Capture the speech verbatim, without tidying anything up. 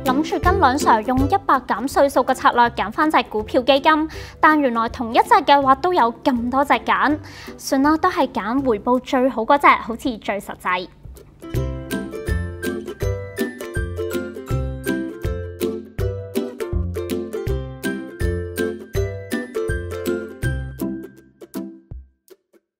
諗住跟梁 Sir 用一百減歲數嘅策略揀翻隻股票基金，但原來同一隻計劃都有咁多隻揀，算啦，都係揀回報最好嗰隻，好似最實際。